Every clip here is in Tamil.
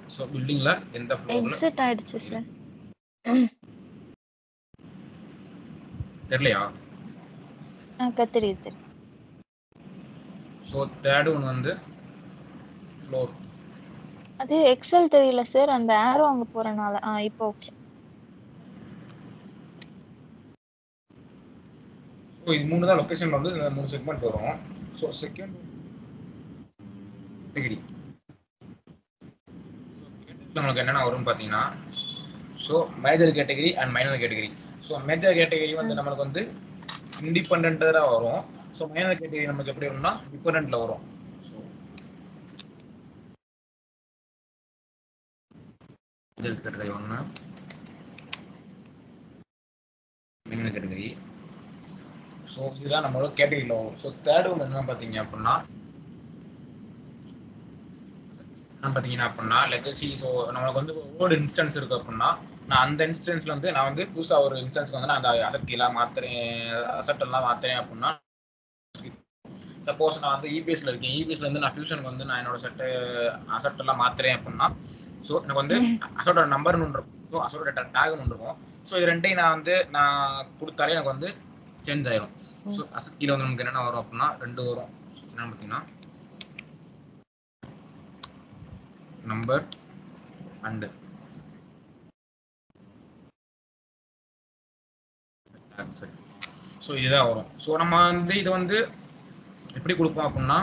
ஸோ பில்டிங்ல எந்த ஃப்ளோர்ல எக்ஸிட் ஆயிடுச்சு சார். தெரியலையா? தெரியுது. ஸோ தேர்ட் ஒன் வந்து ஃப்ளோர். அது எக்ஸல் தெரியல சார். அந்த ஆரோ அங்க போறனால இப்போ ஓகே. ஸோ இது 3 தான் லொகேஷன்ல வந்து இந்த 3 செக்மெண்ட் வரும். ஸோ செகண்ட் கேட்டகரி நமக்கு என்னென்ன வரும்னு பார்த்தீங்கன்னா, so major category and minor category. So major category வந்து நம்மளுக்கு வந்து இண்டிபெண்டா வரும். ஸோ மைனர் கேட்டகரி நமக்கு எப்படி வரும்னா டிபெண்டன்ட்ல வரும். So major category 1, minor category. So இதுதான் நம்மளோட கேட்டகரியில் வரும். ஸோ தேர்ட் ஒன்று என்ன பார்த்தீங்க அப்படின்னா லெகசி. ஸோ நம்மளுக்கு வந்து ஓல்டு இன்ஸ்டன்ஸ் இருக்கு அப்படின்னா, நான் அந்த இன்ஸ்டன்ஸ்ல வந்து நான் வந்து புதுசாக ஒரு இன்ஸ்டன்ஸ்க்கு வந்து நான் அந்த அசட் கீழே மாத்துறேன், அசட் எல்லாம் மாத்துறேன் அப்படின்னா, சப்போஸ் நான் வந்து இபிஎஸ்ல இருக்கேன், இபிஎஸ்ல இருந்து நான் ஃபியூஷனுக்கு வந்து நான் என்னோட அசட் எல்லாம் மாத்துறேன் அப்படின்னா, ஸோ எனக்கு வந்து அசட்டோட நம்பர்னு ஒன்று இருக்கும், ஸோ அசட்டோட டேக்னு ஒன்று இருக்கும். ஸோ இது ரெண்டையும் நான் கொடுத்தாலே எனக்கு வந்து சேஞ்ச் ஆயிரும். ஸோ அசட் கீழே வந்து நமக்கு என்னென்ன வரும் அப்படின்னா 2 வரும். என்னன்னு பார்த்தீங்கன்னா நம்பர் அண்ட் அசட். ஸோ இதுதான் வரும். ஸோ நம்ம வந்து இது வந்து எப்படி கொடுப்போம் அப்படின்னா,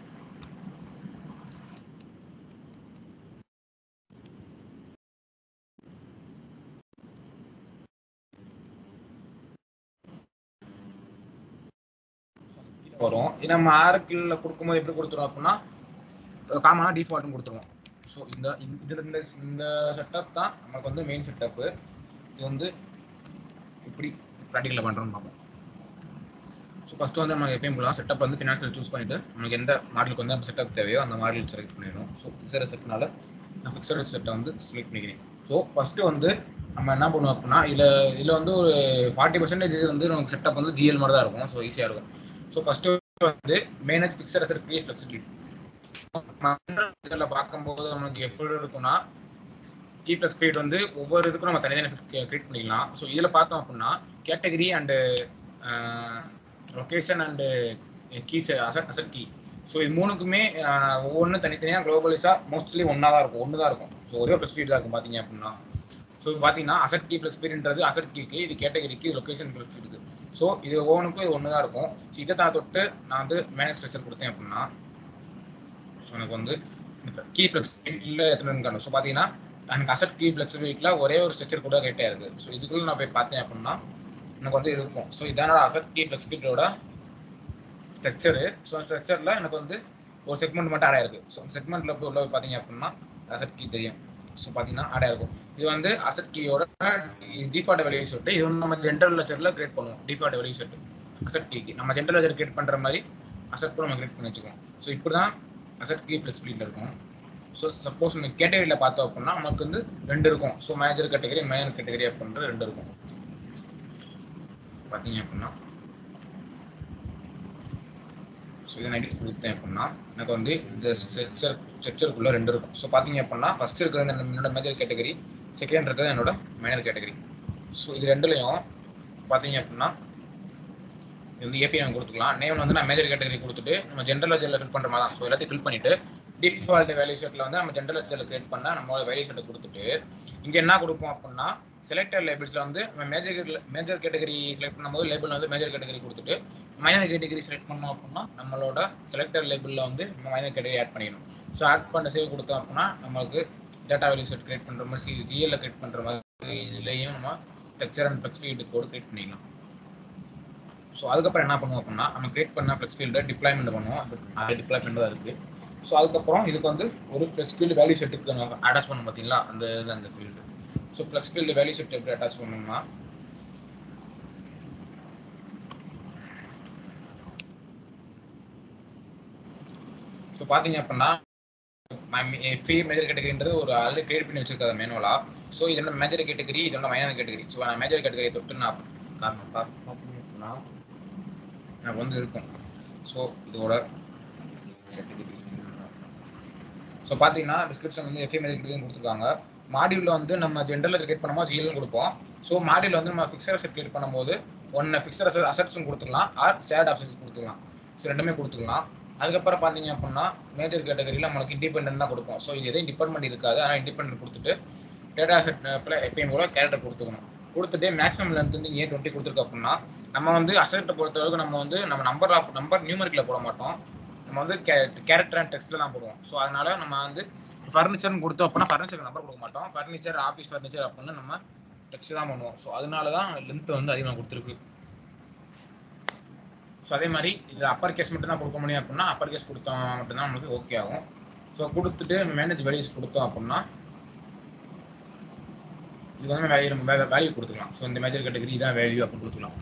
வரும். இது நம்ம ஆர்கிள் கொடுக்கும்போது எப்படி கொடுத்துருவோம் அப்படின்னா காமனா டிஃபால்ட்னு கொடுத்துருவோம். ஸோ இந்த செட்டப் தான் நமக்கு வந்து மெயின் செட்டப்பு. இது வந்து எப்படி ப்ராக்டிக்கலில் பண்ணுறோம்னு பார்ப்போம். ஸோ ஃபஸ்ட்டு வந்து நம்ம எப்பயும் போகலாம் செட்டப் வந்து ஃபினான்ஷியல் சூஸ் பண்ணிவிட்டு நமக்கு எந்த மாடலுக்கு வந்து நம்ம செட்டப் தேவையோ அந்த மாடல் செலக்ட் பண்ணிடணும். ஸோ ஃபிக்ஸட் செட்னால நான் ஃபிக்ஸட் செட்டை வந்து செலக்ட் பண்ணிக்கிறேன். ஸோ ஃபஸ்ட்டு வந்து நம்ம என்ன பண்ணுவோம் அப்படின்னா இதில் வந்து ஒரு 40% வந்து நமக்கு செட்டப் வந்து ஜிஎல் மாதிரி தான் இருக்கும். ஸோ ஈஸியாக இருக்கும். ஸோ ஃபஸ்ட்டு வந்து manage fixed asset create flexibility. பார்க்கும்போது நமக்கு எப்படி இருக்கும்னா கீ ஃப்ளெக்ஸ் ஃபீட் வந்து ஒவ்வொரு இதுக்கும் நம்ம தனித்தனி கிரியேட் பண்ணிக்கலாம். ஸோ இதில் பார்த்தோம் அப்படின்னா category and location and keys asset key. So இது மூணுக்குமே ஒவ்வொன்றும் தனித்தனியாக குளோபலைஸாக மோஸ்ட்லி ஒன்றா தான் இருக்கும். ஸோ ஒரே ஃப்ளெக்ஸ் ஃபீட் தான் இருக்கும் பார்த்தீங்க அப்படின்னா. ஸோ பார்த்தீங்கன்னா அசட் கீ ஃப்ளெக்ஸ் ஃபீட்ன்றது அசட் கீக்கு, இது கேட்டகரிக்கு, லொகேஷன் ஃப்ளெக்ஸ் ஃபீட்டுக்கு. ஸோ இது ஒவ்வொன்றுக்கும் இது ஒன்று தான் இருக்கும். ஸோ இதை தான் தொட்டு நான் வந்து மேனேஜ் ஸ்ட்ரக்சர் கொடுத்தேன் அப்படின்னா ஸோ எனக்கு வந்து கீ ஃப்ளெக்ஸ் ஃபீட்டில் எத்தனை காணும். ஸோ பார்த்தீங்கன்னா எனக்கு அசட் கீ ஃப்ளெக்ஸ் ஃபீட்டில் ஒரே ஒரு ஸ்ட்ரக்சர் கூட கேட்டே இருக்குது. ஸோ இதுக்குள்ளே நான் போய் பார்த்தேன் அப்படின்னா எனக்கு வந்து இருக்கும். ஸோ இதனோட அசட் கீ ஃப்ளெக்ஸ் ஃபீட்டோட ஸ்ட்ரக்சரு. ஸோ ஸ்ட்ரக்சரில் எனக்கு வந்து ஒரு செக்மெண்ட் மட்டும் ஆட் ஆயிருக்கு. ஸோ செக்மெண்ட்டில் போய் உள்ள பார்த்தீங்க அப்படின்னா அசட் கீ தெரியும். ஸோ பார்த்தீங்கன்னா ஆட் ஆயிருக்கும். இது வந்து அசட் கீயோட டிஃபால்ட் வேல்யூ செட்டு. இது வந்து நம்ம ஜென்ரல் லெஜரில் கிரியேட் பண்ணுவோம். டிஃபால்ட் வேல்யூ செட்டு அசட் கீக்கு நம்ம ஜென்ரல் லெஜர் கிரியேட் பண்ணுற மாதிரி அசட் கூட நம்ம கிரியேட் பண்ணி வச்சுக்கோம். ஸோ இப்படி தான் அசட் கீ ஃப்ளெக்ஸ் ஃபீல்டில் இருக்கும். ஸோ சப்போஸ் நம்ம கேட்டகரியில் பார்த்தோம் அப்படின்னா நமக்கு வந்து 2 இருக்கும். So major category minor category அப்படின்ற 2 இருக்கும் பார்த்தீங்க அப்படின்னா. ஸோ இதை நான் கொடுத்தேன் அப்படின்னா எனக்கு வந்து இந்த ஸ்ட்ரக்சருக்குள்ளே 2 இருக்கும். ஸோ பார்த்தீங்க அப்படின்னா ஃபஸ்ட் இருக்கிறது என்னோட மேஜர் கேட்டகரி, செகண்ட் இருக்கிறது என்னோட மைனர் கேட்டகரி. ஸோ இது ரெண்டுலையும் பார்த்தீங்க அப்படின்னா இது வந்து ஏபி நம்ம கொடுத்துக்கலாம். நேம் வந்து நான் மேஜர் கேட்டகரி கொடுத்துட்டு நம்ம ஜென்ரல் லெஜரில் ஃபில் பண்ணுற மாதிரி தான். ஸோ எல்லாத்தையும் ஃபில் பண்ணிவிட்டு டிஃபால்ட் வேல்யூ செட்டில் வந்து நம்ம ஜென்ரல் லெஜரில் கிரியேட் பண்ணால் நம்மளோட வேல்யூ செட்டை கொடுத்துட்டு இங்கே என்ன கொடுப்போம் அப்படின்னா செலக்டர் லேபிள்ஸில் வந்து நம்ம மேஜர் கேட்டகரி செலக்ட் பண்ணும்போது லேபிள் வந்து மேஜர் கேட்டகரி கொடுத்துட்டு மைனர் கேட்டகரி செலக்ட் பண்ணோம் அப்படின்னா நம்மளோட செலக்டர் லேபிளில் வந்து நம்ம மைனர் கேட்டகரி ஆட் பண்ணிடணும். ஸோ ஆட் பண்ண சேவ் கொடுத்தோம் அப்படின்னா நம்மளுக்கு டேட்டா வேல்யூ செட் கிரியேட் பண்ணுற மாதிரி ஜிஎல்ல கிரியேட் பண்ணுற மாதிரி இதுலேயும் நம்ம structure and flex field code create பண்ணிடலாம். ஸோ அதுக்கப்புறம் என்ன பண்ணுவோம் அப்படின்னா நம்ம கிரியேட் பண்ண ஃப்ளெக்ஸ் ஃபீல்டை டிப்ளாய்மெண்ட் பண்ணுவோம். அது டிப்ளாய்மெண்ட் தான் இருக்குது. ஸோ அதுக்கப்புறம் இதுக்கு வந்து ஒரு ஃப்ளெக்ஸ் ஃபீல்டு வேல்யூ செட்டுக்கு நம்ம அட்டாச் பண்ணோம் பார்த்தீங்களா, அந்த இதில் அந்த ஃபீல்டு. So flex field value set எப்படி அட்டாச் பண்ணணும்னா ஸோ பார்த்தீங்க அப்படின்னா ஃப்ரீ மேஜர் கேட்டகரின்றது ஒரு ஆல்ரெடி கிரியேட் பண்ணி வச்சிருக்காது மேனுவலாக. ஸோ இதோட மேஜர் கேட்டகரி, இதோட மைனர் கேட்டகரி. ஸோ நான் மேஜர் கேட்டகரியை தொட்டு நான் பார்த்தீங்க அப்படின்னா எனக்கு வந்து இருக்கும். ஸோ இதோட கேட்டகரி ஸோ பார்த்தீங்கன்னா டிஸ்கிரிப்ஷன் வந்து எஃப்ஏ மேஜர் கேட்டகரி கொடுத்துருக்காங்க. மாடியூலில் வந்து நம்ம ஜென்ரலில் கிரியேட் பண்ணும்போது ஜிஎல்னு கொடுப்போம். ஸோ மாடியூல் வந்து நம்ம ஃபிக்ஸட் அசெட் கிரியேட் பண்ணும்போது ஒன்று ஃபிக்ஸட் அசெட்ஸ்னு கொடுத்துக்கலாம், ஆர் ஷேர்ட் ஆப்ஷன்ஸ் கொடுத்துக்கலாம். ஸோ ரெண்டுமே கொடுத்துக்கலாம். அதுக்கப்புறம் பார்த்தீங்க அப்படின்னா மேஜர் கேட்டகரியில் நம்மளுக்கு இண்டிபெண்டன்ட் தான் கொடுப்போம். ஸோ இது எதுவும் டிபெண்ட் இருக்காது. ஆனால் இண்டிபெண்டன்ட் கொடுத்துட்டு டேட்டா செட் எப்பயும் போல கேரக்டர் கொடுத்துக்கணும். கொடுத்துட்டு மேக்ஸிமம் லென்த் வந்து இங்கே 20 கொடுத்துருக்கு அப்படின்னா நம்ம வந்து அசெட்டை பொறுத்தளவுக்கு நம்ம வந்து நம்ம நம்பர் நியூமரிக்கில் போட மாட்டோம். நம்ம வந்து கேரக்டர் அண்ட் டெக்ஸ்ட்ல தான் போடுவோம். ஸோ அதனால நம்ம வந்து ஃபர்னிச்சர்னு கொடுத்தோம் அப்படின்னா ஃபர்னிச்சருக்கு நம்பர் கொடுக்க மாட்டோம். ஃபர்னிச்சர் ஆஃபீஸ் ஃபர்னிச்சர் அப்படின்னு நம்ம டெக்ஸ்ட் தான் பண்ணுவோம். ஸோ அதனால தான் லென்த் வந்து அதிகமாக கொடுத்துருக்கு. ஸோ அதே மாதிரி இது அப்பர் கேஸ் மட்டும் தான் கொடுக்க முடியும் அப்படின்னா அப்பர் கேஸ் கொடுத்தோம் மட்டும்தான் நம்மளுக்கு ஓகே ஆகும். ஸோ கொடுத்துட்டு மேனேஜ் வேல்யூஸ் கொடுத்தோம் அப்படின்னா இது வந்து வேல்யூ கொடுத்துக்கலாம். ஸோ இந்த மேஜர் கேட்டகரி இதான் வேல்யூ அப்படின்னு கொடுத்துக்கலாம்.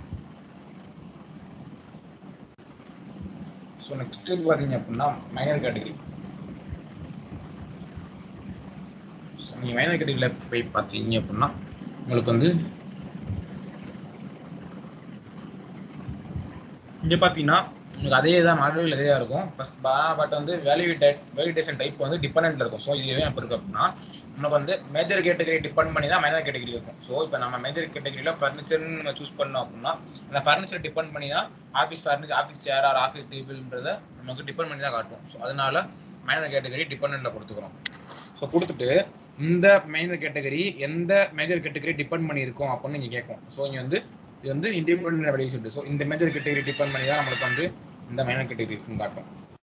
ஸோ நெக்ஸ்ட் பார்த்தீங்க அப்படின்னா மைனர் கேட்டகரி. ஸோ நீங்கள் மைனர் கேட்டகரியில் போய் பார்த்தீங்க அப்படின்னா உங்களுக்கு வந்து இங்கே பார்த்தீங்கன்னா உங்களுக்கு அதே தான் மாடல் இதே இருக்கும். ஃபர்ஸ்ட் பட் வந்து வேலிடேஷன் டைப் வந்து டிபெண்டன்ட் இருக்கும். ஸோ இது எதுவும் எப்போ இருக்கு அப்படின்னா நமக்கு வந்து மேஜர் கேட்டகரி டிபெண்ட் பண்ணி தான் மைனர் கேட்டகரி இருக்கும். ஸோ இப்போ நம்ம மேஜர் கேட்டகரியில் ஃபர்னிச்சர்னு நம்ம சூஸ் பண்ணோம் அப்படின்னா அந்த ஃபர்னிச்சர் டிபெண்ட் பண்ணி தான் office furniture, office chair or office டேபிள்ன்றதை நமக்கு டிபெண்ட் பண்ணி தான் காட்டும். ஸோ அதனால மைனர் கேட்டகரி டிபெண்டன்ட்ல கொடுத்துக்கிறோம். ஸோ கொடுத்துட்டு இந்த மைனர் கேட்டகரி எந்த மேஜர் கேட்டகரி டிபெண்ட் பண்ணி இருக்கும் அப்படின்னு நீங்கள் கேட்கும். ஸோ இங்கே வந்து இது வந்து இண்டிபெண்டன்ட் வேல்யூஸ். ஸோ இந்த மேஜர் கேட்டகரி டிபெண்ட் பண்ணி தான் நம்மளுக்கு வந்து இந்த மைனர் கேட்டகரி இருக்குன்னு காட்டும்.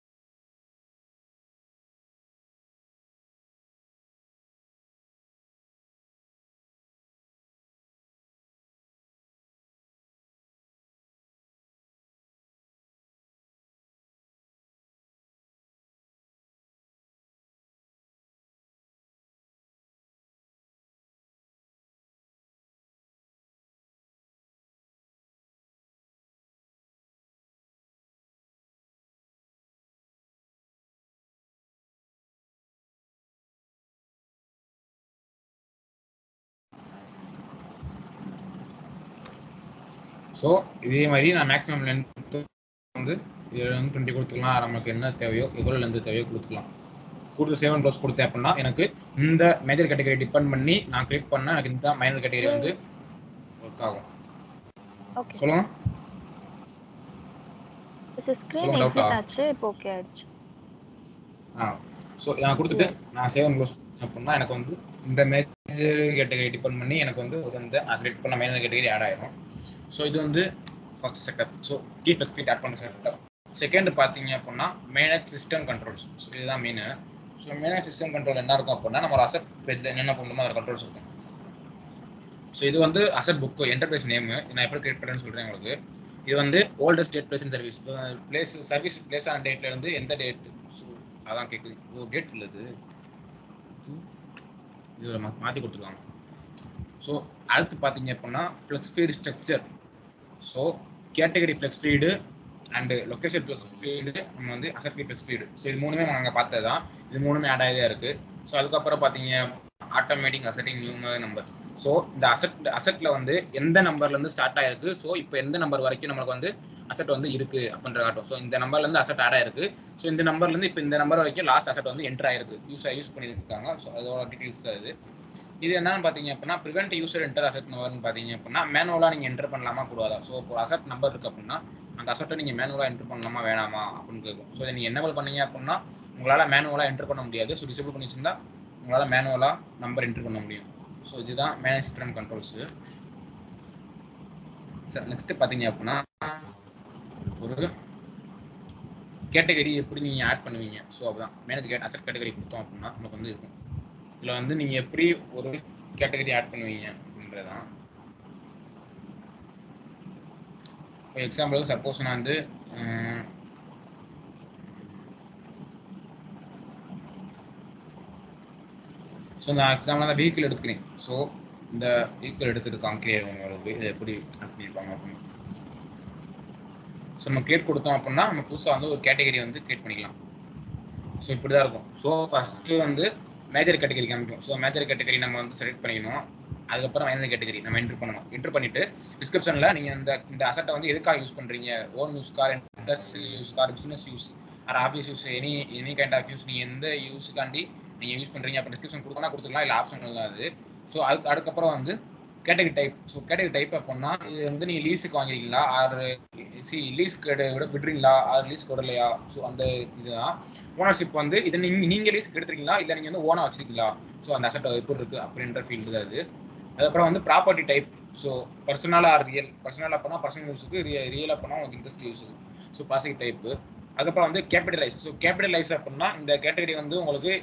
ஸோ இதே மாதிரி நான் மேக்ஸிமம் லென்த் வந்து 20 கொடுத்துக்கலாம். நமக்கு என்ன தேவையோ எவ்வளோ லென்த் தேவையோ கொடுத்துக்கலாம். கொடுத்து 7 க்ளோஸ் கொடுத்தேன் அப்படின்னா எனக்கு இந்த மேஜர் கேட்டகரி டிபெண்ட் பண்ணி நான் கிளிக் பண்ணால் எனக்கு இந்த மைனர் கேட்டகரி வந்து ஒர்க் ஆகும். சொல்லுங்க. ஸ்கிரீன் எக்ஸிட் ஆச்சு, இப்போ ஓகே ஆயிடுச்சு. ஸோ நான் கொடுத்துட்டு நான் 7 க்ளோஸ் அப்படின்னா எனக்கு வந்து இந்த மேஜர் கேட்டகரி டிபெண்ட் பண்ணி எனக்கு வந்து ஒரு இந்த நான் கிளிக் பண்ண மைனர் கேட்டகரி ஆட் ஆயிடும். ஸோ இது வந்து first setup. So key flex feed add பண்ண செட்டப். செகண்ட் பார்த்தீங்க அப்படின்னா மேனேஜ் சிஸ்டம் கண்ட்ரோல்ஸ். ஸோ இதுதான் main. So manage system control என்ன இருக்கும் அப்படின்னா நம்ம ஒரு அசெட் பேஜில் என்னென்ன பண்ணணுமோ அதில் கண்ட்ரோல்ஸ் இருக்கும். ஸோ இது வந்து அசெட் புக்கு என்டர்பிரைஸ் நேமு நான் எப்படி கிரியேட் பண்ணுறேன்னு சொல்கிறேன் உங்களுக்கு. இது வந்து oldest date place in service. Place service place ஆன டேட்ல இருந்து எந்த டேட். ஸோ அதான் கேட்குது. ஓ டேட் இல்லை இது மாற்றி கொடுத்துருக்காங்க. ஸோ அடுத்து பார்த்தீங்க அப்படின்னா flex feed structure. So category flex feed and location flex feed நம்ம வந்து அசெட் ஃப்ளெக்ஸ் ஃபீடு. ஸோ இது மூணுமே நாங்கள் பார்த்தது தான். இது மூணுமே ஆட் ஆகிதான் இருக்குது. ஸோ அதுக்கப்புறம் பார்த்தீங்க ஆட்டோமேட்டிக் அசெட்டிங் நியூமர் நம்பர். ஸோ இந்த அசெட்ல வந்து எந்த நம்பர்லேருந்து ஸ்டார்ட் ஆயிருக்கு. ஸோ இப்போ எந்த நம்பர் வரைக்கும் நம்மளுக்கு வந்து அசெட் வந்து இருக்குது அப்படின்ற காட்டும். ஸோ இந்த நம்பர்லேருந்து அசெட் ஆட் ஆயிருக்கு. ஸோ இந்த நம்பர்லேருந்து இப்போ இந்த நம்பர் வரைக்கும் லாஸ்ட் அசெட் வந்து என்டர் ஆயிருக்கு, யூஸ் பண்ணியிருக்காங்க. ஸோ அதோட டீட்டெயில்ஸ் அது. இது என்னன்னு பார்த்தீங்க அப்படின்னா ப்ரிவென்ட் யூசர் என்டர் அசெட் நம்பர்னு பார்த்தீங்க அப்படின்னா மேனுவலாக நீங்கள் என்டர் பண்ணலாமா கூடாதா. ஸோ இப்போ அசெட் நம்பர் இருக்குது அப்படின்னா அந்த அசெட்டை நீங்கள் மேனுவலாக என்டர் பண்ணலாமா வேணாமா அப்படின்னு கேட்கும். ஸோ இதை நீங்கள் என்னவல் பண்ணீங்க அப்படின்னா உங்களால் மேனுவலாக என்டர் பண்ண முடியாது. ஸோ டிசேபிள் பண்ணி வச்சிருந்தா உங்களால் மேனுவலாக நம்பர் என்டர் பண்ண முடியும். ஸோ இதுதான் manage system controls. Sir next பார்த்தீங்க அப்படின்னா ஒரு கேட்டகரி எப்படி நீங்கள் ஆட் பண்ணுவீங்க. ஸோ அதுதான் மேனேஜ் அசெட் கேட்டகரி கொடுத்தோம் அப்படின்னா நமக்கு வந்து இருக்கும். இதில் வந்து நீங்கள் எப்படி ஒரு கேட்டகரி ஆட் பண்ணுவீங்க அப்படின்றதான். இப்போ எக்ஸாம்பிளுக்கு சப்போஸ் நான் வந்து ஸோ நான் எக்ஸாம்பிள் தான் வெஹிக்கிள் எடுத்துக்கிறேன். ஸோ இந்த வெஹிக்கிள் எடுத்துட்டு காமிக்கிறேன் உங்களுக்கு இதை எப்படி ஆட் பண்ணியிருப்பாங்க அப்படின்னு. ஸோ நம்ம கிரியேட் கொடுத்தோம் அப்படின்னா நம்ம புதுசாக வந்து ஒரு கேட்டகரி வந்து கிரியேட் பண்ணிக்கலாம். ஸோ இப்படி தான் இருக்கும். ஸோ ஃபஸ்ட்டு வந்து மேஜர் கேட்டகரி காமிக்கும். ஸோ மேஜர் கேட்டகரி நம்ம வந்து செலக்ட் பண்ணிக்கணும். அதுக்கப்புறம் மைனர் கேட்டகரி நம்ம என்ட்ரு பண்ணணும். என்ட்ரு பண்ணிட்டு டிஸ்கிரிப்ஷனில் நீங்கள் இந்த அசெட்டை வந்து எதுக்காக யூஸ் பண்ணுறீங்க, own use car, industrial use car, business use or office use any kind of use நீங்கள் எந்த யூஸுக்காண்டி நீங்கள் யூஸ் பண்ணுறீங்க அப்போ டிஸ்கிரிப்ஷன் கொடுத்துக்கலாம், இல்லை ஆப்ஷன் தான் அது. ஸோ அதுக்கப்புறம் வந்து category type. So category type அப்படின்னா இது வந்து நீங்கள் லீஸுக்கு வாங்கிருக்கீங்களா, ஆர் லீஸ்க்கு விடுறீங்களா, ஆர் லீஸ்க்கு விடலையா. ஸோ அந்த இதுதான் ஓனர்ஷிப் வந்து இதை நீங்கள் லீஸ்க்கு எடுத்துருக்கீங்களா, இல்லை நீங்கள் வந்து ஓனாக வச்சிருக்கீங்களா, ஸோ அந்த அசெட் எப்படி இருக்கு அப்படின்ற ஃபீல்டு தான் அது. அதுக்கப்புறம் வந்து property type. So personal or real. Personal அப்போனா பர்சனல் யூஸுக்கு, ரியல் அப்போனா உங்களுக்கு இண்டஸ்ட்ரி யூஸுக்கு. So positive type. அதுக்கப்புறம் வந்து கேபிட்டலைஸ். ஸோ கேபிட்டலைஸ் அப்படின்னா இந்த கேட்டகரி வந்து உங்களுக்கு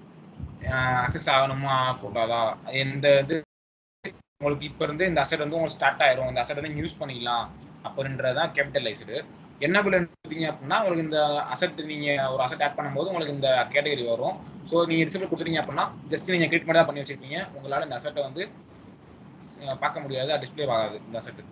அக்சஸ் ஆகணுமா ஆகக்கூடாதா, எந்த இது உங்களுக்கு இப்போ இருந்து இந்த அசெட் வந்து உங்களுக்கு ஸ்டார்ட் ஆயிரும், இந்த அசெட் வந்து யூஸ் பண்ணிக்கலாம் அப்படின்றதான் கேபிட்டலைஸ்டு. என்னபிள் எடுத்தீங்க அப்படின்னா உங்களுக்கு இந்த அசெட் நீங்கள் ஒரு அசெட் ஆட் பண்ணும்போது உங்களுக்கு இந்த கேட்டகரி வரும். ஸோ நீங்கள் டிசபிள் கொடுத்துட்டீங்க அப்படின்னா ஜஸ்ட் நீங்கள் கிளிக் மட்டும் தான் பண்ணி வச்சிருப்பீங்க, உங்களால் இந்த அசெட்டை வந்து பார்க்க முடியாது, டிஸ்பிளே ஆகாது இந்த அசெட்.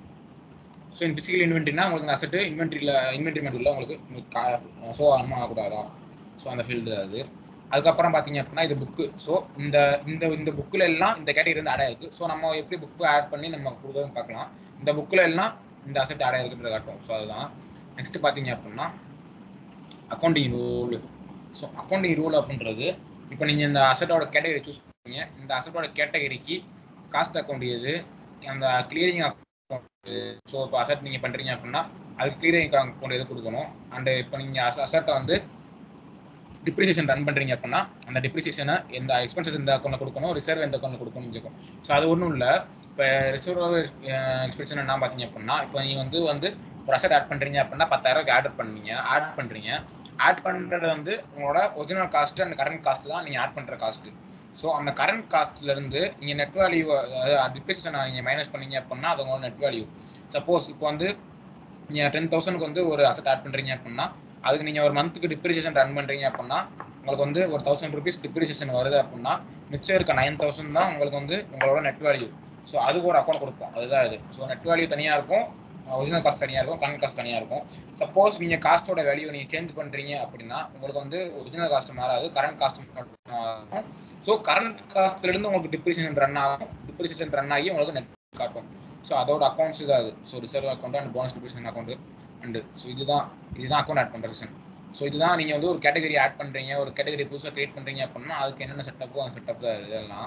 ஸோ இந்த பிசிக்கல் இன்வென்ட்ரினா உங்களுக்கு இந்த அசெட் இன்வென்ட்ரி மெட்டீரியல் உங்களுக்கு ஷோ ஆகக்கூடாதா. ஸோ அந்த ஃபீல்டு அது. அதுக்கப்புறம் பார்த்தீங்க அப்படின்னா இது புக்கு. ஸோ இந்த இந்த இந்த புக்கில் எல்லாம் இந்த கேட்டகரி வந்து ஆட் ஆயிருக்கு. ஸோ நம்ம எப்படி புக்கு ஆட் பண்ணி நம்ம கொடுக்குறதுன்னு பார்க்கலாம். இந்த புக்கில் எல்லாம் இந்த அசெட் ஆட் ஆயிருக்குன்றது காட்டும். ஸோ அதுதான். நெக்ஸ்ட் பார்த்தீங்க அப்படின்னா accounting rule. So accounting rule அப்படின்றது இப்போ நீங்கள் இந்த அசெட்டோட கேட்டகரி சூஸ் பண்ணீங்க, இந்த அசெட்டோட கேட்டகரிக்கு காஸ்ட் அக்கௌண்ட் எது, அந்த கிளியரிங் அக்கௌண்ட். ஸோ இப்போ அசெட் நீங்கள் பண்ணுறீங்க அப்படின்னா அதுக்கு கிளியரிங் அக்கௌண்ட் எது கொடுக்கணும். அண்ட் இப்போ நீங்கள் அசெட்டை வந்து டிப்ரிசியேஷன் ரன் பண்ணுறீங்க அப்படின்னா அந்த டிப்ரிசியேஷனை எந்த எக்ஸ்பென்சஸ் இந்த அக்கௌண்ட்டில் கொடுக்கணும், ரிசர்வ் எந்த அக்கௌண்ட்டில் கொடுக்கணும்னு இருக்கும். ஸோ அது ஒன்றும் இல்லை. இப்போ ரிசர்வ் எக்ஸ்பென்ஷன் என்ன பார்த்தீங்க அப்படின்னா இப்போ நீங்கள் வந்து ஒரு அசெட் ஆட் பண்ணுறீங்க அப்படின்னா 10,000 ஆட் பண்ணுறீங்க. ஆட் பண்ணுறது வந்து உங்களோட original cost and current cost தான் நீங்கள் ஆட் பண்ணுற காஸ்ட்டு. ஸோ அந்த கரண்ட் காஸ்ட்லேருந்து நீங்கள் நெட் வேல்யூ டிப்ரிசியேஷனை நீங்கள் மைனஸ் பண்ணீங்க அப்படின்னா அது உங்களோட நெட் வேல்யூ. சப்போஸ் இப்போ வந்து நீங்கள் 10,000க்கு வந்து ஒரு அசெட் ஆட் பண்ணுறீங்க அப்படின்னா அதுக்கு நீங்கள் ஒரு மந்த்துக்கு டிப்ரிசியேஷன் ரன் பண்ணுறீங்க அப்படின்னா உங்களுக்கு வந்து ஒரு 1,000 rupees டிப்ரிசியேஷன் வருது அப்படின்னா மிச்சம் இருக்க 9,000 தான் உங்களுக்கு வந்து உங்களோட நெட் வேல்யூ. ஸோ அதுக்கு ஒரு அக்கௌண்ட் கொடுப்போம், அதுதான் இது. ஸோ நெட் வேல்யூ தனியாக இருக்கும், ஒரிஜினல் காஸ்ட் தனியாக இருக்கும், கரண்ட் காஸ்ட் தனியாக இருக்கும். சப்போஸ் நீங்கள் காஸ்ட்டோட வேல்யூ நீங்கள் சேஞ்ச் பண்ணுறீங்க அப்படின்னா உங்களுக்கு வந்து ஒரிஜினல் காஸ்ட் மாறாது, கரண்ட் காஸ்ட் மட்டும் ஆகும். ஸோ கரண்ட் காஸ்ட்லேருந்து உங்களுக்கு டிப்ரிசியேஷன் ரன் ஆகும், டிப்ரிசியேஷன் ரன் ஆகி உங்களுக்கு நெட் காட்டும். ஸோ அதோட அக்கௌண்ட்ஸ் தான் அது. So reserve account and bonus depreciation account and. So இதுதான் அக்கௌண்ட் ஆட் பண்ணுற செஷன். ஸோ இதுதான் நீங்கள் வந்து ஒரு கேட்டகரி ஆட் பண்ணுறீங்க, ஒரு கேட்டகரி புதுசாக கிரியேட் பண்ணுறீங்க அப்படின்னா அதுக்கு என்னென்ன செட்டப்போ அந்த செட்டப் தான் இதெல்லாம்.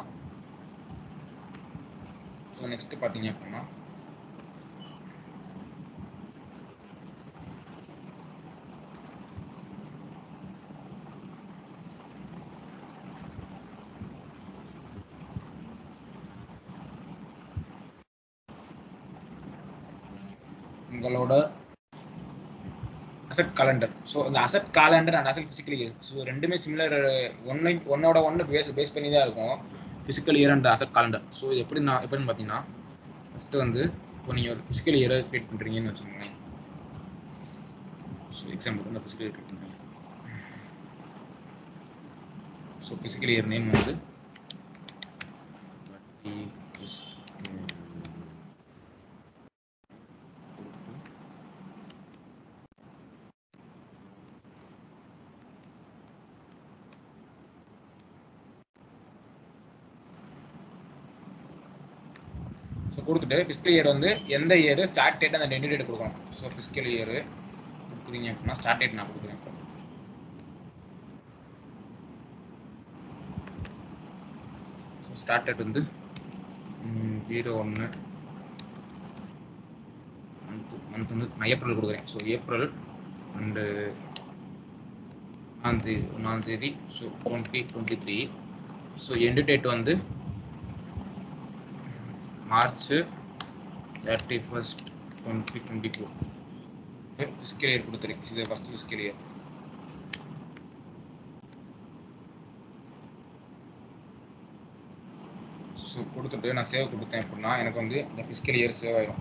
ஸோ நெக்ஸ்ட் பார்த்தீங்க அப்படின்னா உங்களோட அசெட் காலண்டர். ஸோ அந்த asset calendar and asset physical year, so ரெண்டுமே சிமிலர், ஒன்னோட ஒன்று பேஸ் பண்ணி தான் இருக்கும் physical year and asset calendar. So இது எப்படின்னு பார்த்தீங்கன்னா ஃபஸ்ட்டு வந்து இப்போ நீங்கள் ஒரு ஃபிசிக்கல் இயரை கிரியேட் பண்ணுறீங்கன்னு வச்சுக்கோங்க. ஸோ எக்ஸாம்பிள் வந்து ஃபிசிக்கல் இயர் கிரியேட் பண்ணுறீங்க. ஸோ ஃபிசிக்கல் இயர் நேம் வந்து ஸோ கொடுத்துட்டு ஃபிஸ்கல் இயர் வந்து எந்த இயர் ஸ்டார்ட் டேட் அந்த எண்ட் டேட் கொடுக்கணும். ஸோ ஃபிஸ்கல் இயர் கொடுக்குறீங்க அப்படின்னா ஸ்டார்ட் டேட் நான் கொடுக்குறேன். ஸோ ஸ்டார்ட் டேட் வந்து 01 மந்த் வந்து நான் ஏப்ரல் கொடுக்குறேன். ஸோ ஏப்ரல் அண்டு 1ஆம் தேதி ஸோ 2023. ஸோ எண்டு டேட் வந்து மார்ச் 31st 2024. ஃபிஸ்கல் இயர் கொடுத்துருக்கேன். இது ஃபஸ்ட் ஃபிஸ்கல் இயர். ஸோ கொடுத்துட்டு நான் சேவ் கொடுத்தேன் அப்படின்னா எனக்கு வந்து இந்த ஃபிஸ்கல் இயர் சேவ் ஆயிடும்.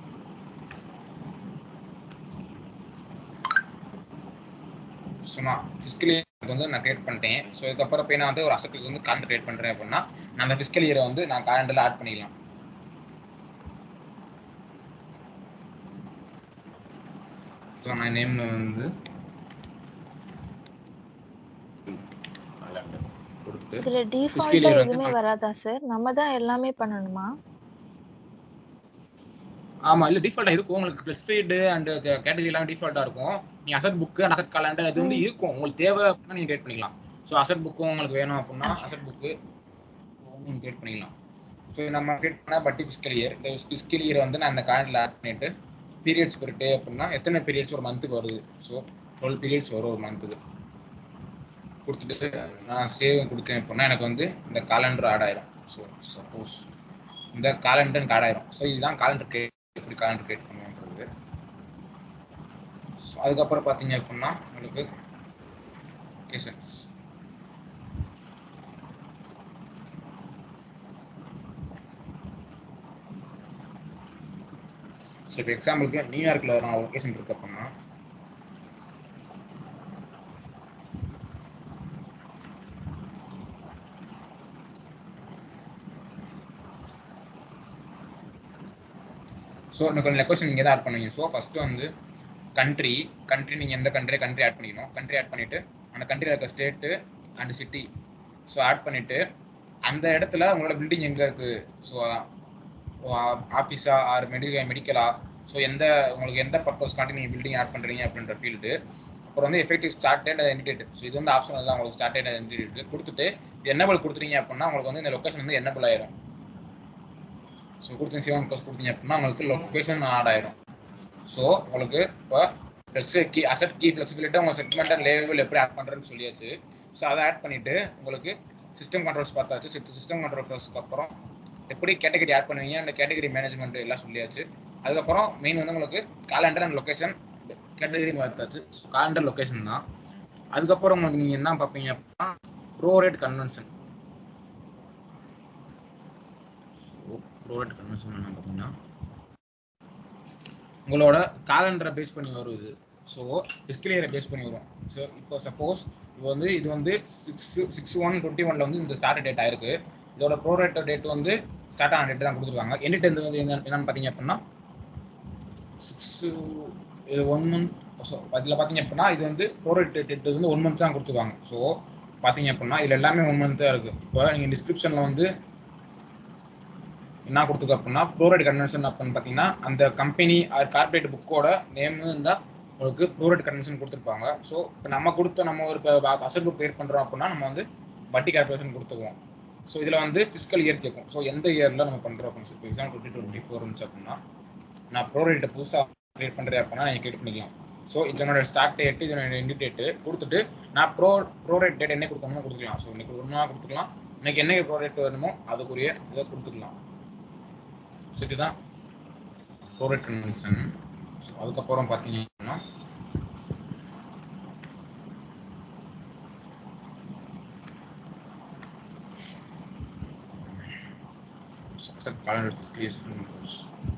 ஸோ நான் ஃபிஸ்கல் இயர் வந்து நான் கிரியேட் பண்ணிட்டேன். ஸோ இதுக்கப்புறம் போய் நான் வந்து ஒரு அசெட்டுக்கு வந்து காலண்டர் கிரியேட் பண்ணுறேன் அப்படின்னா நான் அந்த ஃபிஸ்கல் இயரை வந்து நான் காலண்டரில் ஆட் பண்ணிக்கலாம். ஸோ நான் நேம் வந்து கொடுத்துட்டு இதுல டிஃபால்ட்டா எதுவுமே வராதா சார்? நம்ம தான் எல்லாமே பண்ணணுமா? ஆமா, இல்ல டிஃபால்ட்டா இருக்கும். உங்களுக்கு ஸ்ப்ரெட்ஷீட் அண்ட் கேட்டகரி எல்லாம் டிஃபால்ட்டா இருக்கும். நீங்க asset book and asset calendar இது வந்து ம். இருக்கும். உங்களுக்கு தேவை அப்படின்னா நீங்க கிரியேட் பண்ணிக்கலாம். ஸோ அசெட் புக்கும் உங்களுக்கு வேணும் அப்படின்னா அசெட் புக்கு நீங்க கிரியேட் பண்ணிக்கலாம். ஸோ நம்ம கிரியேட் பண்ண பட்டி ஃபிஸ்கல் இயர், இந்த ஃபிஸ்கல் இயர் வந்து நான் அந்த காலண்டர்ல ஆட் பண்ணிட்டு பீரியட்ஸ் பெர் டே அப்படின்னா எத்தனை பீரியட்ஸ் ஒரு மந்த்துக்கு வருது. ஸோ 12 பீரியட்ஸ் வரும் ஒரு மந்த்துக்கு. கொடுத்துட்டு நான் சேவ் கொடுத்தேன் அப்படின்னா எனக்கு வந்து இந்த காலண்டர் ஆட் ஆயிடும். ஸோ சப்போஸ் இந்த காலண்டர் ஆட் ஆயிடும். ஸோ இதுதான் காலண்டர் கிரியேட், எப்படி காலண்டர் கிரியேட் பண்ணுன்றது. ஸோ அதுக்கப்புறம் பார்த்தீங்க அப்படின்னா உங்களுக்கு லொகேஷன்ஸ். ஸோ இப்போ எக்ஸாம்பிளுக்கு நியூயார்க்கில் நான் லொகேஷன் இருக்கு அப்படின்னா ஸோ எனக்கு லொகேஷன் நீங்கள் தான் ஆட் பண்ணுவீங்க. ஸோ ஃபஸ்ட்டு வந்து கண்ட்ரி நீங்கள் எந்த கண்ட்ரி ஆட் பண்ணிக்கணும். கண்ட்ரி ஆட் பண்ணிவிட்டு அந்த கண்ட்ரியில் இருக்க state and city so add பண்ணிவிட்டு அந்த இடத்துல உங்களோட பில்டிங் எங்கே இருக்குது, ஸோ ஆஃபீஸா ஆர் மெடிக்கலா, ஸோ உங்களுக்கு எந்த பர்பஸ்க்காண்டி நீங்கள் பில்டிங் ஆட் பண்ணுறீங்க அப்படின்ற ஃபீல்டு. அப்புறம் வந்து effective start date end date. So இது வந்து ஆப்ஷனல் தான். உங்களுக்கு ஸ்டார்ட் டேட் எண்ட் டேட் கொடுத்துட்டு இது என்னபிள் கொடுத்துட்டீங்க அப்படின்னா உங்களுக்கு வந்து இந்த லொகேஷன் வந்து என்னபிள் ஆயிரும். ஸோ கொடுத்து சேவ் கோர்ஸ் கொடுத்தீங்க அப்படின்னா உங்களுக்கு லொகேஷன் ஆட் ஆயிரும். ஸோ உங்களுக்கு இப்போ அசெட் கீ ஃப்ளெக்சிபிலிட்டி உங்கள் செக்மெண்ட் அண்ட் லேபிள் எப்படி ஆட் பண்ணுறதுன்னு சொல்லியாச்சு. ஸோ அதை ஆட் பண்ணிவிட்டு உங்களுக்கு சிஸ்டம் கண்ட்ரோல்ஸ் பார்த்தாச்சு. சிஸ்டம் கண்ட்ரோல்ஸ்க்கு அப்புறம் எப்படி கேட்டகரி ஆட் பண்ணுவீங்க, அந்த கேட்டகரி மேனேஜ்மெண்ட் எல்லாம் சொல்லியாச்சு. அதுக்கப்புறம் மெயின் வந்து உங்களுக்கு காலண்டர் அண்ட் லொகேஷன் கேட்டகரி பார்த்தாச்சு. காலண்டர் லொகேஷன் தான். அதுக்கப்புறம் உங்களுக்கு நீங்கள் என்ன பார்ப்பீங்க அப்படின்னா ப்ரோரேட் கன்வென்ஷன். ப்ரோரேட் கன்வென்ஷன் என்ன பார்த்தீங்கன்னா உங்களோட காலண்டரை பேஸ் பண்ணி வருது. ஸோ ஃபிஸ்கல் இயரை பேஸ் பண்ணி வரும். ஸோ இப்போ சப்போஸ் இது வந்து 6/1/21 வந்து இந்த ஸ்டார்ட் டேட் ஆயிருக்கு. இதோட ப்ரோரேட் டேட் வந்து ஸ்டார்ட் ஆன டேட் தான் கொடுத்துருக்காங்க. எண்ட் டேட் வந்து என்னன்னு பார்த்தீங்க அப்படின்னா 1 மந்த். ஸோ அதில் பார்த்தீங்க அப்படின்னா இது வந்து ப்ரோரேட் டேட் வந்து 1 மந்த் தான் கொடுத்துருக்காங்க. ஸோ பார்த்தீங்க அப்படின்னா இதில் எல்லாமே 1 மந்த் தான் இருக்குது. இப்போ நீங்கள் டிஸ்கிரிப்ஷனில் வந்து என்ன கொடுத்துருக்கு அப்படின்னா ப்ரோரேட் கன்வென்ஷன் அப்படின்னு பார்த்தீங்கன்னா அந்த கம்பெனி கார்பரேட் புக்கோட நேம் இருந்தால் உங்களுக்கு ப்ரோரேட் கன்வென்ஷன் கொடுத்துருப்பாங்க. ஸோ இப்போ நம்ம ஒரு அசெட் புக் கிரியேட் பண்ணுறோம் அப்படின்னா நம்ம வந்து வட்டி கால்குலேஷன் கொடுத்துக்குவோம். ஸோ இதில் வந்து ஃபிஸ்கல் இயர் கேட்கும். ஸோ எந்த இயரில் நம்ம பண்ணுறோம் அப்படின்னு சொல்லி எக்ஸாம்பிள் 2024 இருந்துச்சு அப்படின்னா நான் ப்ரோரேட்டை புதுசாக கிரியேட் பண்ணுறேன் அப்படின்னா நீங்கள் கிரியேட் பண்ணிக்கலாம். ஸோ இதனோட ஸ்டார்ட் டேட்டு இதனோட எண்ட் டேட்டு கொடுத்துட்டு நான் ப்ரோரேட் டேட் என்ன கொடுக்கணுமோ கொடுத்துக்கலாம். ஸோ இன்னைக்கு கொடுக்கணுமா கொடுத்துக்கலாம், இன்னைக்கு என்ன ப்ரோரேட் வேணுமோ அதுக்குரிய இதை கொடுத்துக்கலாம். ஸோ இதுதான் ப்ரோரேட் கன்வென்ஷன். ஸோ அதுக்கப்புறம் பார்த்தீங்கன்னா காலண்டர் கிரியேஷன் கோர்ஸ்.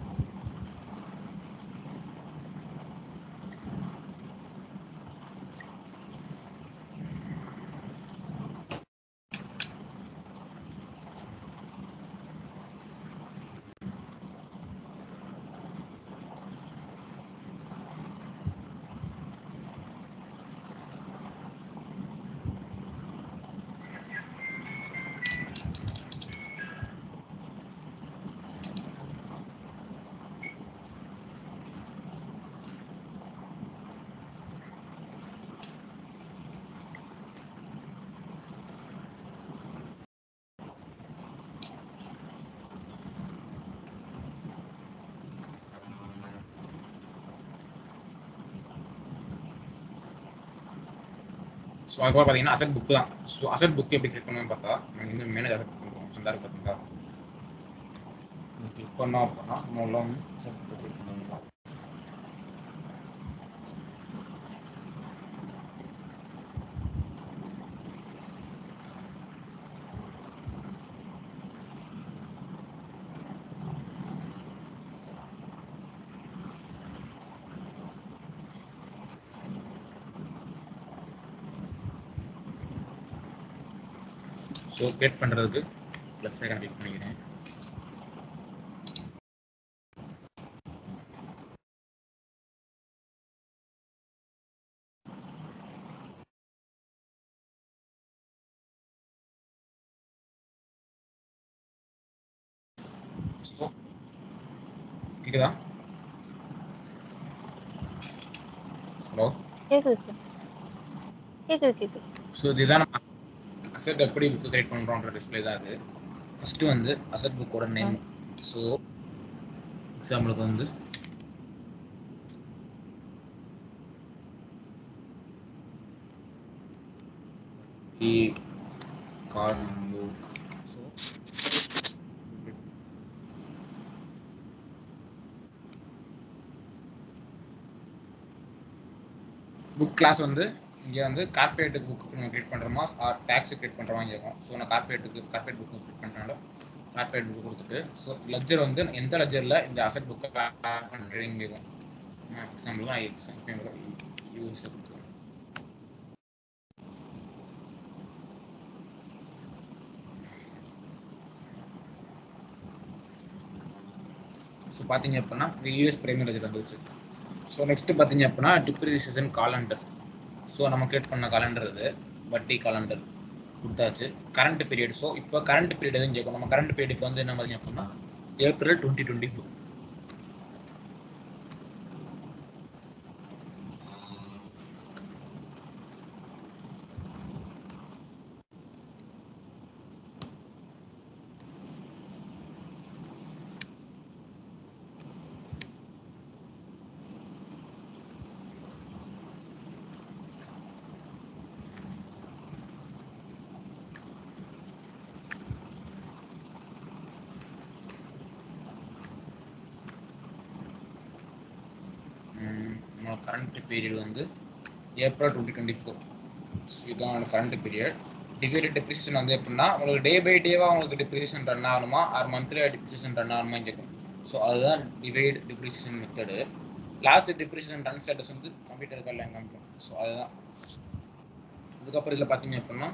ஸோ அதுக்கப்புறம் பார்த்தீங்கன்னா அசெட் புக் தான். ஸோ அசெட் புக் எப்படி கிரியேட் பண்ணுவேன்னு பார்த்தா நம்ம இன்னும் மேனேஜ் அசெட் புக் ஆப்ஷன் தான் இருக்கு பார்த்தீங்களா. கிளிக் பண்ணோம் அப்படின்னா மூலம் அசெட் புக் கிரியேட் பண்ணுவீங்களா. ஸோ கிரியேட் பண்ணுறதுக்கு ப்ளஸ் ஐக்கான் கிளிக் பண்ணிக்கிறேன். ஸோ கேக்குதா? ஹலோ கேக்குது சார். கேக்குது. ஸோ இதுதான் நம்ம அசெட் எப்படி புக் கிரியேட் பண்ணுறோன்ற டிஸ்பிளே தான் அது. ஃபர்ஸ்ட் வந்து அசெட் புக்கோட நேம். ஸோ எக்ஸாம்பிளுக்கு வந்து card book. So book class வந்து இங்கே வந்து கார்பரேட்டுக்கு புக்கு நம்ம கிரியேட் பண்ணுறோமா டேக்ஸு கிரியேட் பண்ணுறோமா கேட்கும். ஸோ நான் கார்பரேட் புக்கு கிரியேட் பண்ணுறேன். கார்பரேட் புக்கு கொடுத்துட்டு ஸோ லெஜர் வந்து எந்த லெஜரில் இந்த அசெட் புக்கை பண்ணுறீங்க கேட்கும். எக்ஸாம்பிள் தான் யூஸ் கொடுத்துருவேன். ஸோ பார்த்தீங்க அப்படின்னா யூஎஸ் பிரைமரி லெஜர் வந்துருச்சு. ஸோ நெக்ஸ்ட் பார்த்தீங்க அப்படின்னா டிப்ரிசியேஷன் காலண்டர். ஸோ நம்ம கிரியேட் பண்ண காலண்டர் இது வட்டி காலண்டர் கொடுத்தாச்சு. Current period. ஸோ இப்போ கரண்ட் பீரியட் எதுவும் கேட்கும். நம்ம கரண்ட் பீரியட் வந்து என்ன பார்த்தீங்க அப்படின்னா ஏப்ரல் 2024. நம்மளோட கரண்ட் பீரியட் வந்து ஏப்ரல் 2024. ஸோ இதுதான் கரண்ட் பீரியட். டிவைடட் டெப்ரிசியேஷன் வந்து எப்படின்னா உங்களுக்கு டே பை டேவாக உங்களுக்கு டெப்ரிசியேஷன் ரன் ஆகணுமா ஆர் மந்த்லியாக டெப்ரிசியேஷன் ரன் ஆகணுமா கேட்கும். ஸோ அதுதான் divide depreciation method. Last depreciation run status வந்து கம்ப்யூட்டர் கார்டில் காமிக்கும். ஸோ அதுதான். இதுக்கப்புறம் இதில் பார்த்தீங்க அப்படின்னா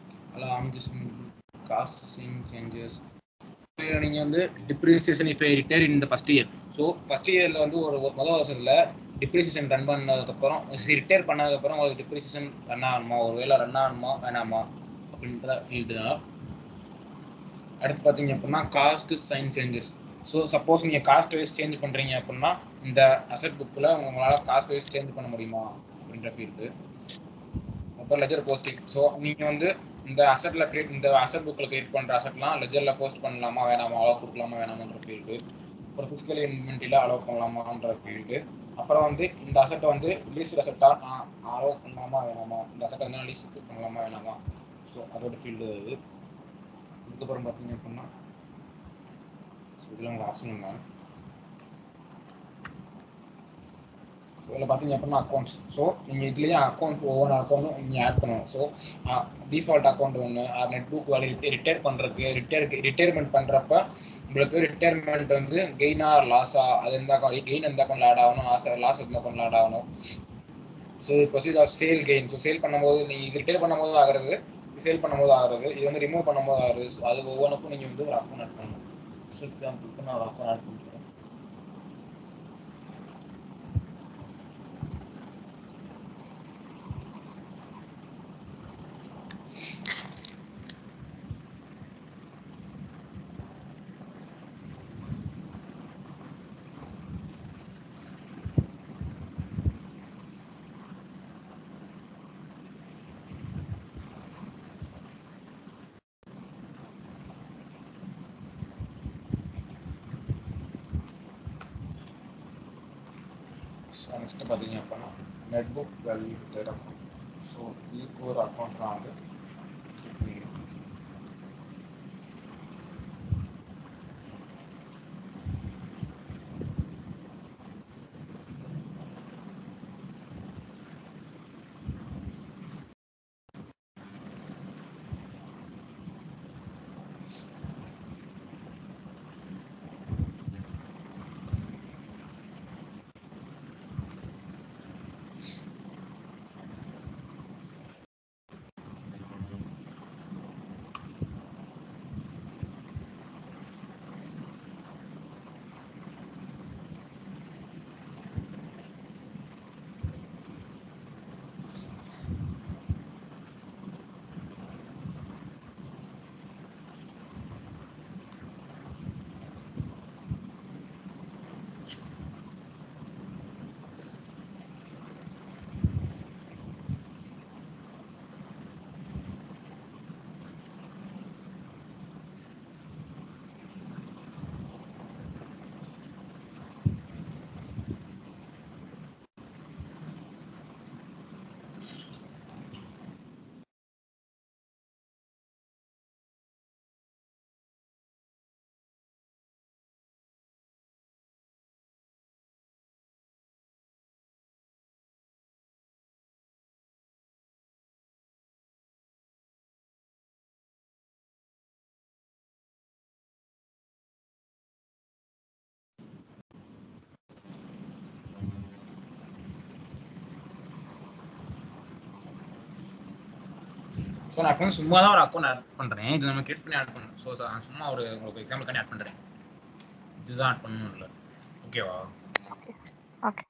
காஸ்ட் சேஞ்சஸ். நீங்கள் வந்து depreciation if retire in the first year. So first இயரில் வந்து ஒரு முதல் வருஷத்தில் டிப்ரிசியேஷன் ரன் பண்ணதுக்கப்புறம் ரிட்டையர் பண்ணதுக்கப்புறம் உங்களுக்கு டிப்ரிசியேஷன் ரன் ஆகணுமா, ஒரு வேளை ரன் ஆகணுமா வேணாமா அப்படின்ற ஃபீல்டு தான். அடுத்து பார்த்தீங்க அப்படின்னா cost sign changes. So suppose நீங்கள் காஸ்ட் வைஸ் சேஞ்ச் பண்ணுறீங்க அப்படின்னா இந்த அசெட் புக்கில் உங்களால் காஸ்ட் வைஸ் சேஞ்ச் பண்ண முடியுமா அப்படின்ற ஃபீல்டு. அப்புறம் லெஜர் போஸ்டிங். ஸோ நீங்கள் வந்து இந்த அசெட் புக்கில் கிரியேட் பண்ணுற அசெட்லாம் லெஜரில் போஸ்ட் பண்ணலாமா வேணாமா, அலோவ் கொடுக்கலாமா வேணாமான்ற ஃபீல்டு. அப்புறம் ஃபிசிக்கல் இன்வென்ட்ரியில் அலோவ் பண்ணலாமான்ற ஃபீல்டு. அப்புறம் வந்து இந்த அசெட்டை வந்து லீஸ் அசெட்டாக நான் அலோவ் பண்ணலாமா வேணாமா, இந்த அசெட்டை வந்து நான் லீஸ் பண்ணலாமா வேணாமா. ஸோ அதோட ஃபீல்டு அது. இதுக்கப்புறம் பார்த்தீங்க அப்படின்னா ஸோ இதில் உங்கள் ஆப்ஷன் தான். இதில் பார்த்தீங்க அப்படின்னா அக்கௌண்ட்ஸ். ஸோ நீங்கள் இதுலேயே அக்கௌண்ட் ஒவ்வொரு அக்கௌண்ட்டும் நீங்கள் ஆட் பண்ணணும். ஸோ டிஃபால்ட் அக்கௌண்ட் ஒன்று நெட் புக் வேலை ரிட்டையர் பண்ணுறதுக்கு ரிட்டையர்மெண்ட் பண்ணுறப்ப உங்களுக்கு ரிட்டையர்மெண்ட் வந்து கெயினா லாஸா, அது எந்த அக்கௌண்ட் கெயின் எந்த அக்கௌண்ட்டில் ஆட் ஆகணும், லாஸ் எந்த அக்கௌண்ட்டில் ஆட் ஆகணும். So procedure of sale gain. So sale பண்ணும்போது நீங்கள் இது ரிட்டையர் பண்ணும்போது ஆகிறது, சேல் பண்ணும்போது ஆகிறது, இது வந்து ரிமூவ் பண்ணும்போது ஆகிறது. ஸோ அது ஒவ்வொன்றுக்கும் நீங்கள் வந்து ஒரு அக்கௌண்ட் ஆட் பண்ணணும். ஸோ எக்ஸாம்பிளுக்கு நான் ஒரு அக்கௌண்ட் ஆட் பண்ணுறேன். ஸோ நெக்ஸ்ட்டு பார்த்தீங்க அப்படின்னா நெட் புக் வேல்யூ தேடும். ஸோ இதுக்கு ஒரு அக்கௌண்ட் நான் வந்து ஸோ நான் இப்போ சும்மா தான் ஒரு அக்கௌண்ட் ஆட் பண்ணுறேன். இது நம்ம கிரியேட் பண்ணி ஆட் பண்ணணும். ஸோ நான் சும்மா ஒரு உங்களுக்கு எக்ஸாம்பிளுக்காண்டி ஆட் பண்ணுறேன். இதுதான் ஆட் பண்ணணும் இல்லை. ஓகேவா? Okay okay.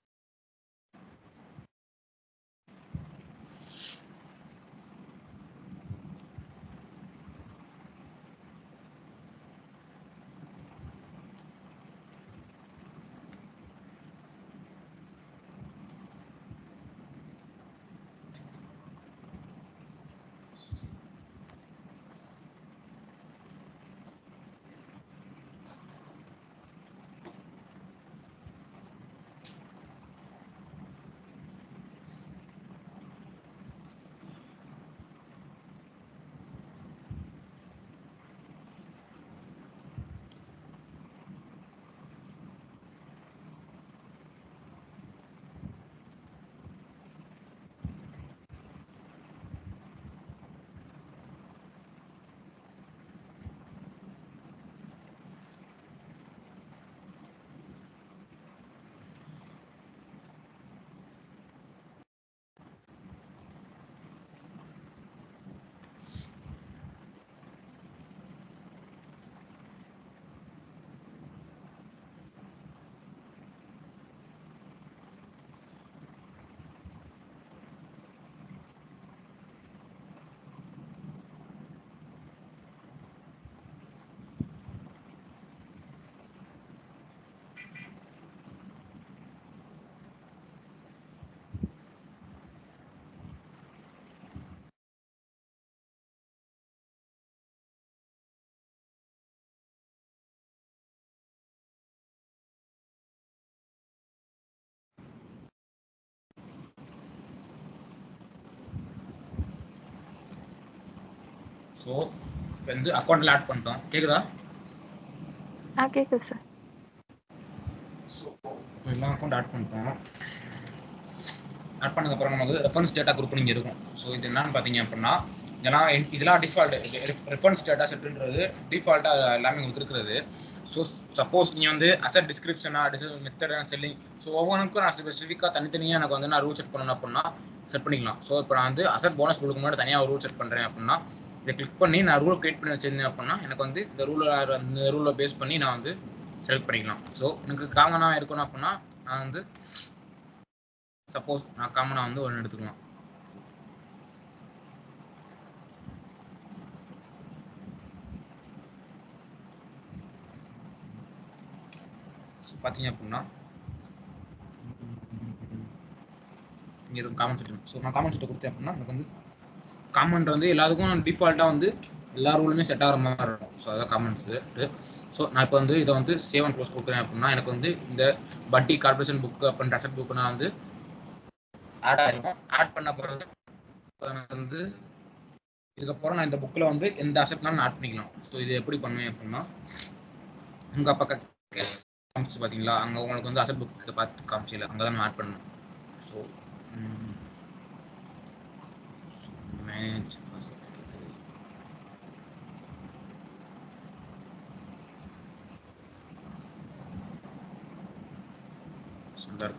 ஸோ இப்போ வந்து அக்கௌண்ட்டில் ஆட் பண்ணிட்டோம். கேட்குதா? கேக்குது சார். ஸோ இப்போ எல்லா அக்கௌண்ட் ஆட் பண்ணிட்டோம். ஆட் பண்ணதுக்கப்புறம் நமக்கு ரெஃபரன்ஸ் டேட்டா குரூப் இங்கே இருக்கும். ஸோ இது என்னன்னு பார்த்தீங்க அப்படின்னா இதெல்லாம் டிஃபால்ட் ரெஃபரன்ஸ் டேட்டா செட்டுன்றது டிஃபால்ட்டாக எல்லாமே உங்களுக்கு இருக்கிறது. ஸோ சப்போஸ் நீங்கள் வந்து அசட் டிஸ்கிரிப்ஷனாக மெத்தடாக செல்லிங், ஸோ ஒவ்வொன்றுக்கும் நான் ஸ்பெசிஃபிக்காக தனித்தனியாக எனக்கு வந்து நான் ரூல் செட் பண்ணணும் அப்படின்னா செட் பண்ணிக்கலாம். ஸோ இப்போ நான் வந்து அசட் போனஸ் கொடுக்க முன்னாடி தனியாக ஒரு ரூல் செட் பண்ணுறேன் அப்படின்னா இதை கிளிக் பண்ணி நான் ரூல் கிரியேட் பண்ணி வச்சிருந்தேன் அப்படின்னா எனக்கு வந்து இந்த ரூலை பேஸ் பண்ணி நான் வந்து செலக்ட் பண்ணிக்கலாம். ஸோ எனக்கு காமனாக இருக்கணும் அப்படின்னா நான் வந்து சப்போஸ் நான் காமனாக வந்து ஒன்று எடுத்துக்கலாம். ஸோ பார்த்தீங்க அப்படின்னா இங்கே இருக்கும் காமன் செட். ஸோ நான் காமன் செட்டை கொடுத்தேன் அப்படின்னா எனக்கு வந்து காமன் வந்து எல்லாத்துக்கும் டிஃபால்ட்டாக வந்து எல்லா ரூலுமே செட் ஆகிற மாதிரி இருக்கும். ஸோ அதான் காமன் செட்டு. ஸோ நான் இப்போ வந்து இதை வந்து சேவ் அண்ட் க்ளோஸ் கொடுக்குறேன் அப்படின்னா எனக்கு வந்து இந்த பட்டி கார்பரேஷன் புக்கு அப்படின்ற அசட் புக்கு நான் வந்து ஆட் ஆகிருக்கும். ஆட் பண்ண பிறகு எனக்கு வந்து இதுக்கப்புறம் நான் இந்த புக்கில் வந்து எந்த அசட்னாலும் ஆட் பண்ணிக்கலாம். ஸோ இது எப்படி பண்ணுவேன் அப்படின்னா உங்கள் பக்கம் காமிச்சு பார்த்தீங்களா, அங்கே உங்களுக்கு வந்து அசட் புக்கு பார்த்து காமிச்சில அங்கே தான் நான் ஆட் பண்ணணும். ஸோ மேனேஜ் அசட் சுந்தர்.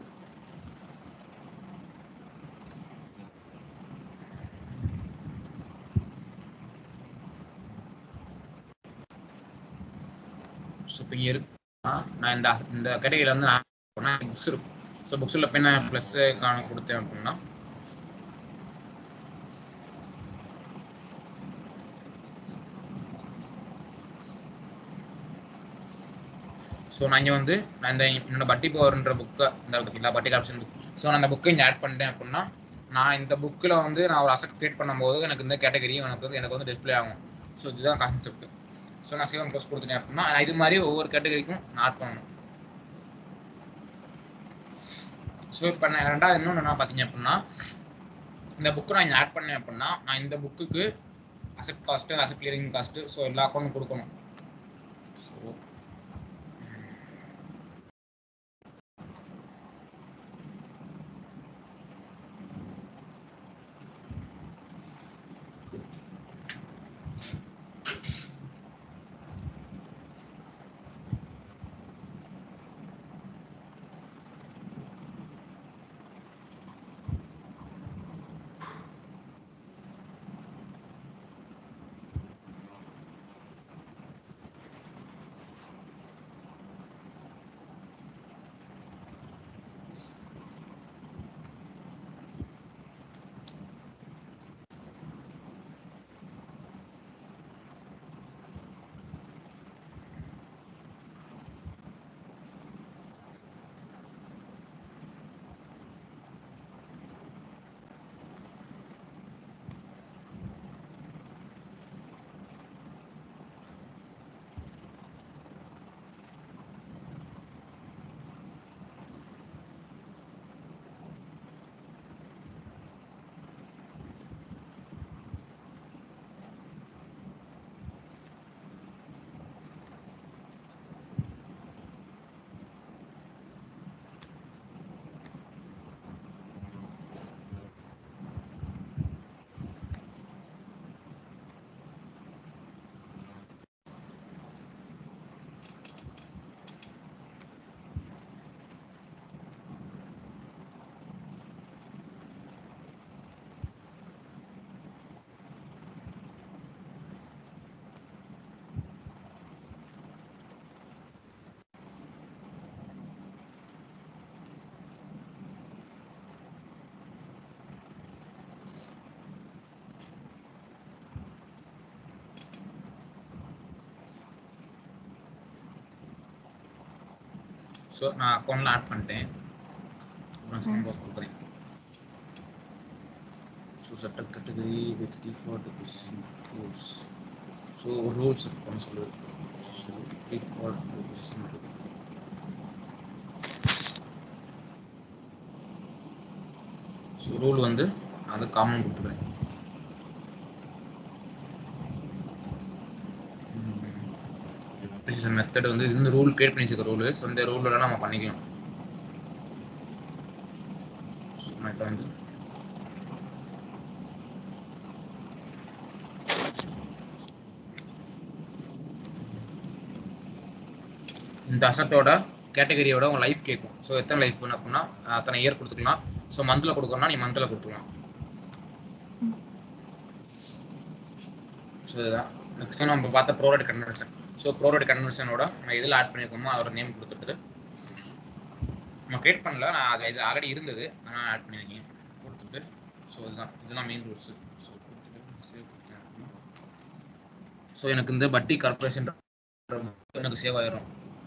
ஸோ இப்போ இங்கே இருக்குன்னா நான் இந்த கேட்டகரியில் வந்து நான் புக்ஸ் இருக்கும். ஸோ புக்ஸில் போய் நான் ப்ளஸ் நான் கொடுத்தேன் அப்படின்னா ஸோ நான் இங்கே வந்து நான் என்னோட பட்டி பவர்ன்ற புக்கை இந்த பார்த்தீங்களா பட்டி கார்பரேஷன் புக். ஸோ நான் அந்த புக்கை இங்கே ஆட் பண்ணிட்டேன் அப்படின்னா நான் இந்த புக்கில் வந்து நான் ஒரு அசட் கிரியேட் பண்ணும்போது எனக்கு இந்த கேட்டகரி எனக்கு வந்து டிஸ்பிளே ஆகும். ஸோ இதுதான் கான்செப்ட். ஸோ நான் சேவ் அண்ட் க்ளோஸ் கொடுத்துட்டேன் அப்படின்னா நான் இது மாதிரி ஒவ்வொரு கேட்டகரிக்கும் நான் ஆட் பண்ணணும். ஸோ இப்போ நான் ரெண்டாவது இன்னொன்று என்ன பார்த்தீங்க அப்படின்னா இந்த புக்கு நான் இங்கே ஆட் பண்ணேன் அப்படின்னா நான் இந்த புக்குக்கு asset cost asset clearing cost so எல்லா அக்கௌண்ட்டும் கொடுக்கணும். ஸோ ஸோ நான் அக்கௌண்ட்ல ஆட் பண்ணிட்டேன். நான் சம்பளம் கொடுக்குறேன். So setup category with default rules. So rules பண்ண சொல்லுது. ஸோ டிஃபால்ட் ஸோ ரூல் வந்து அது காமன் கொடுத்துக்கிறேன். அப்ளிகேஷன் மெத்தட் வந்து இந்த ரூல் கிரியேட் பண்ணி வச்சுக்க ரூல். ஸோ இந்த ரூலில் நம்ம பண்ணிக்கலாம். ஸோ நான் இப்போ வந்து இந்த அசட்டோட கேட்டகரியோட உங்கள் லைஃப் கேட்கும். ஸோ எத்தனை லைஃப் வேணும் அப்படின்னா அத்தனை இயர் கொடுத்துக்கலாம். ஸோ மந்தில் கொடுக்கணும்னா நீ மந்தில் கொடுத்துக்கலாம். ஸோ இதுதான் நெக்ஸ்ட் நம்ம பார்த்த ப்ரோரேட் கன்வர்ஷன். ஸோ ப்ரோரேட் கன்வர்ஷனோட நம்ம எதில் ஆட் பண்ணியிருக்கோமோ அதோட நேம் கொடுத்துட்டு நம்ம கிரியேட் பண்ணல, நான் அது இது ஆல்ரெடி இருந்தது ஆனால் ஆட் பண்ணியிருக்கேன் கொடுத்துட்டு. ஸோ இதெல்லாம் மெயின் ரூல்ஸு. ஸோ கொடுத்துட்டு சேவ் கொடுத்தேன் அப்படின்னா ஸோ எனக்கு இந்த பட்டி கார்பரேஷன் எனக்கு சேவ் ஆயிரும்.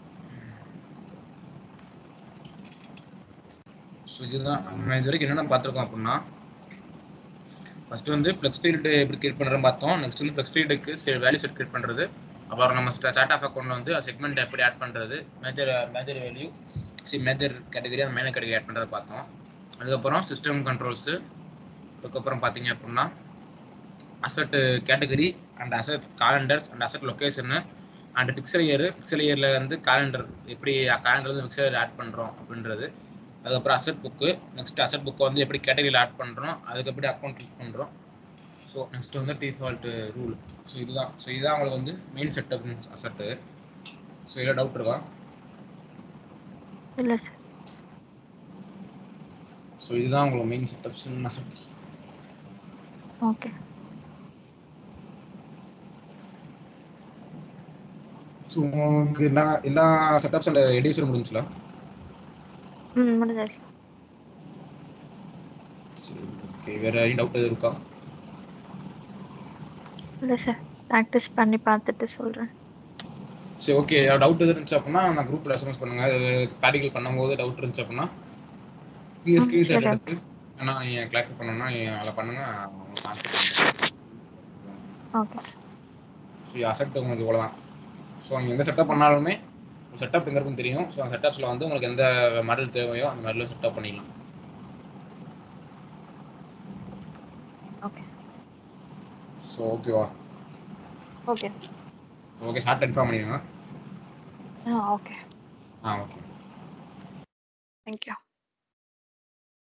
ஸோ இதுதான் நம்ம இது வரைக்கும் என்னென்ன பார்த்துருக்கோம் அப்படின்னா ஃபர்ஸ்ட் வந்து ஃப்ளெக்ஸ் ஃபீல்டு எப்படி கிரியேட் பண்ணுறோம் பார்த்தோம். நெக்ஸ்ட் வந்து ஃப்ளெக்ஸ் ஃபீல்டுக்கு வேல்யூ செட் கிரியேட் பண்ணுறது. அப்புறம் நம்ம சார்ட் ஆஃப் அக்கௌண்ட் வந்து செக்மெண்ட் எப்படி ஆட் பண்ணுறது, மேஜர் வேல்யூ மேஜர் கேட்டகரி அந்த மைனர் கேட்டகரி ஆட் பண்ணுறது பார்த்தோம். அதுக்கப்புறம் சிஸ்டம் கண்ட்ரோல்ஸு. அதுக்கப்புறம் பார்த்தீங்க அப்படின்னா asset category and asset calendars and asset location and pixel இயரில் வந்து காலண்டர் எப்படி காலண்டர் வந்து பிக்சல் ஆட் பண்ணுறோம் அப்படின்றது. அதுக்கப்புறம் அசட் புக்கு. நெக்ஸ்ட் அசட் புக்கை வந்து எப்படி கேட்டகரியில் ஆட் பண்ணுறோம், அதுக்கு எப்படி அக்கௌண்ட் யூஸ் பண்ணுறோம். ஸோ நெக்ஸ்ட் வந்து டிஃபால்ட் ரூல். ஸோ இதுதான் உங்களுக்கு வந்து மெயின் செட்டப் அசட்டு. ஸோ இதில் டவுட் இருக்கா? இல்லை சார். ஸோ இதுதான் உங்களுக்கு main setups in assets. Okay. So உங்களுக்கு எல்லா செட்டப்ஸ் அண்ட் எடியூசர் முடிஞ்சுங்களா? முடிஞ்சாச்சு. சரி, ஓகே. வேறு any டவுட் எதுவும் இருக்கா? இல்லை சார், ப்ராக்டிஸ் பண்ணி பார்த்துட்டு சொல்கிறேன். சரி, ஓகே. டவுட் எதுவும் இருந்துச்சு அப்படின்னா நான் குரூப்பில் எஸ்எம்எஸ் பண்ணுங்கள். ப்ராக்டிக்கல் பண்ணும்போது டவுட் இருந்துச்சு அப்படின்னா நீங்கள் ஸ்க்ரீன்ஷாட் எடுத்து ஆனால் நீங்கள் கிளாரிஃபை பண்ணணும்னா அதில் பண்ணுங்கள், உங்களுக்கு ஆன்சர் பண்ணுறேன். Okay sir. ஸோ அசெப்ட் உங்களுக்கு இவ்வளோதான். ஸோ நீங்கள் எந்த செட்டப் பண்ணாலுமே செட்டப் எங்கே இருக்குன்னு தெரியும். ஸோ அந்த செட்டப்ஸில் வந்து உங்களுக்கு எந்த மாடல் தேவையோ அந்த மாடலில் செட்டப் பண்ணிக்கலாம். ஓகே. ஸோ ஓகேவா? ஓகே. ஓகே, ஷார்ட் இன்ஃபார்ம் பண்ணிடுங்க. ஓகே. ஓகே. தேங்க்யூ.